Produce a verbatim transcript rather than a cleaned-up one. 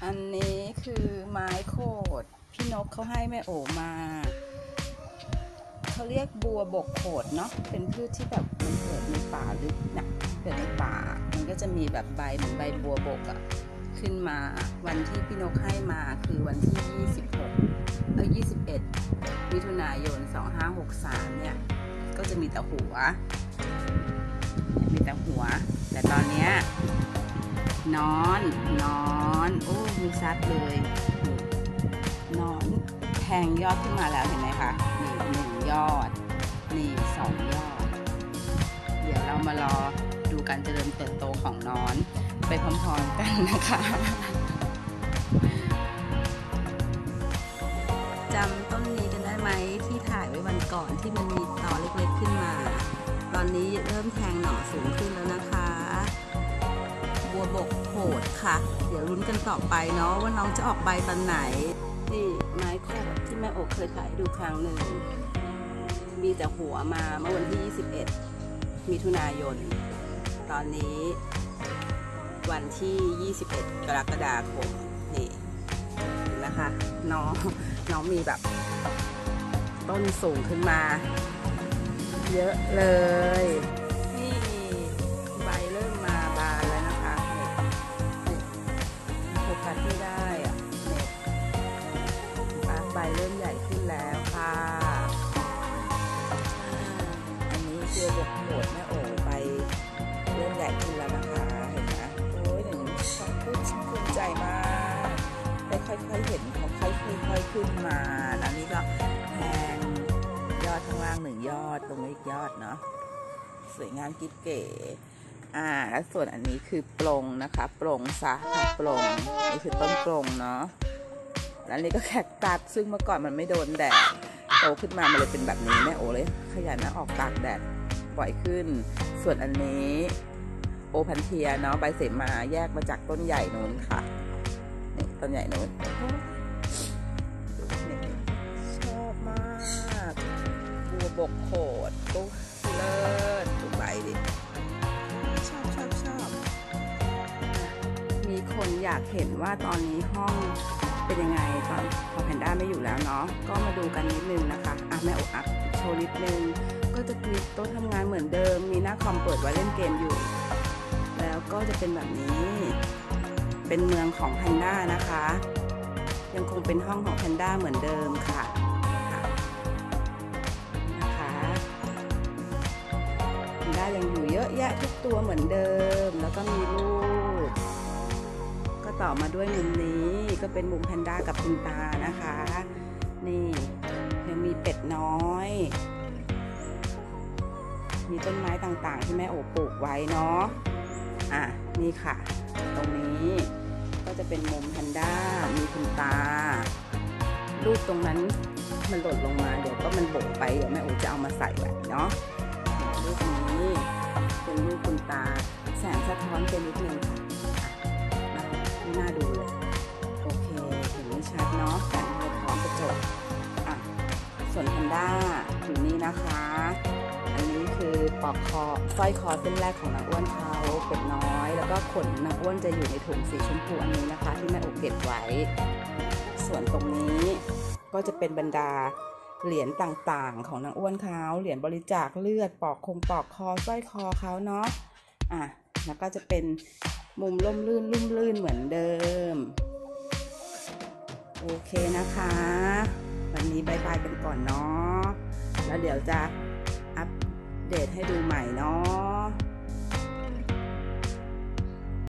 อันนี้คือไม้โคดพี่นกเขาให้แม่โอมาเขาเรียกบัวบกโขดเนาะเป็นพืชที่แบบมันเกิดในป่าลึกนะเกิดในป่ามันก็จะมีแบบใบเหมือนใบบัวบกอะขึ้นมาวันที่พี่นกให้มาคือวันที่ยี่สิบหกเอ้ยยี่สิบเอ็ดมิถุนายนสองพันห้าร้อยหกสิบสามเนี่ยก็จะมีแต่หัวมีแต่หัวแต่ตอนเนี้ยนอนนอนโอ้มีชัดเลยนอนแทงยอดขึ้นมาแล้วเห็นไหมคะนี่หนึ่งยอดนี่สองยอดเดี๋ยวเรามารอดูการเจริญเติบโตของนอนไปพร้อมๆกันนะคะจำต้นนี้กันได้ไหมที่ถ่ายไว้วันก่อนที่มันมีตอเล็กๆขึ้นมาตอนนี้เริ่มแทงหน่อสูงขึ้นแล้วนะคะบัวบกโขดค่ะเดี๋ยวลุ้นกันต่อไปเนาะว่าน้องจะออกใบตอนไหนนี่ไม้โขดที่แม่โอกเคยถ่ายดูครั้งหนึ่งมีแต่หัวมาเมื่อวันที่ยี่สิบเอ็ดมิถุนายนตอนนี้วันที่ยี่สิบเอ็ดกรกฎาคมนี่นะคะน้องน้องมีแบบต้นสูงขึ้นมาเยอะเลยนี่ใบเริ่มมาบานแล้วนะคะเนี่ยโฟกัสไม่ได้อะเนี่ยใบเริ่มใหญ่ขึ้นแล้วค่ะอันนี้ตัวบกโขดแม่โอใบเริ่มใหญ่ขึ้นแล้วนะคะเห็นไหมโอ้ยหนึ่งขอบคุณภูมิใจมากได้ค่อยๆเห็นเขาค่อยๆขึ้นมาแล้วนี่ก็แทงยอดข้างล่างหนึ่งยอดตรงนี้อีกยอดเนาะสวยงามกิ๊บเก๋อ่าแล้วส่วนอันนี้คือปลงนะคะปลงซะปลงนี่คือต้นปลงเนาะแล้วนี่ก็แคคตัสซึ่งเมื่อก่อนมันไม่โดนแดดโตขึ้นมามันเลยเป็นแบบนี้แม่โอเลยขยันนะออกตากแดดปล่อยขึ้นส่วนอันนี้โอพันเทียเนาะใบเสมาแยกมาจากต้นใหญ่นู้นค่ะนี่ต้นใหญ่นู้นชอบมากบัวบกโขดตุ๊เลิศตุ๊ใบดิชอบชอบชอบมีคนอยากเห็นว่าตอนนี้ห้องเป็นยังไงตอนพอแพนด้าไม่อยู่แล้วเนาะก็มาดูกันนิดนึงนะคะอ่ะแม่โออัพโชว์นิดนึงก็จะมีโต๊ะทำงานเหมือนเดิมมีหน้าคอมเปิดไว้เล่นเกมอยู่แล้วก็จะเป็นแบบนี้เป็นเมืองของแพนด้านะคะยังคงเป็นห้องของแพนด้าเหมือนเดิมค่ะนะคะแพนด้ายังอยู่เยอะแยะทุกตัวเหมือนเดิมแล้วก็มีลูกก็ต่อมาด้วยมุมนี้ก็เป็นมุมแพนด้ากับคุณตานะคะนี่ยังมีเป็ดน้อยมีต้นไม้ต่างๆที่แม่โอปลูกไว้เนาะอ่ะนี่ค่ะตรงนี้ก็จะเป็นมุมแพนด้ามีคุณตารูปตรงนั้นมันหล่นลงมาเดี๋ยวก็มันโบกไปเดี๋ยวแม่โอจะเอามาใส่ไว้เนาะรูปนี้เป็นรูปคุณตาแสงสะท้อนเป็นนิดนึงค่ะไม่น่าดูเลยโอเคเห็นไม่ชัดเนาะแสงสะท้อนกระจกอ่ะส่วนแพนด้าอยู่นี่นะคะอันนี้คือปลอกคอสร้อยคอเส้นแรกของนางอ้วนเขาเป็ดน้อยแล้วก็ขนนางอ้วนจะอยู่ในถุงสีชมพูอันนี้นะคะที่แม่โอเก็บไว้ส่วนตรงนี้ก็จะเป็นบรรดาเหรียญต่างๆของนางอ้วนเขาเหรียญบริจาคเลือดปลอกคงปลอกคอสร้อยคอเขาเนาะอ่ะแล้วก็จะเป็นมุมร่มรื่นลุ่มลื่นเหมือนเดิมโอเคนะคะวันนี้บายบายกันก่อนเนาะแล้วเดี๋ยวจะอัปเดตให้ดูใหม่เนาะ